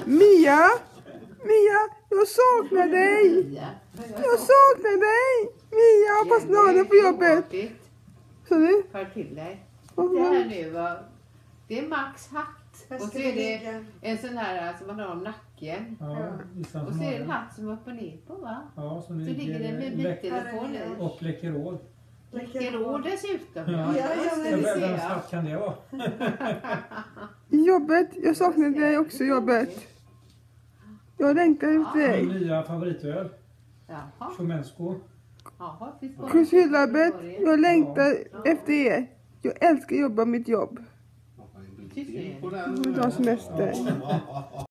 Mia, jag saknar dig. Jag saknar dig. Mia, hoppas snart på jobbet. Så du? Hör till dig. Det här nu var... Det är Max hatt. Och så är det en sån här som man har om nacken. Ja, och så är det en hatt som är upp och ner på, va? Ja, som så ligger det med biltelefon i. Och Läkerol. Läkerol dessutom. Ja, det hatt kan det vara. Jobbet, jag saknar dig också, jobbet. Jag längtar efter dig. Min nya favoritöl. Jaha. Chomensko. Kulturlabbet, jag längtar efter er. Jag älskar att jobba mitt jobb. Tyst nu. Jag vill ha semester.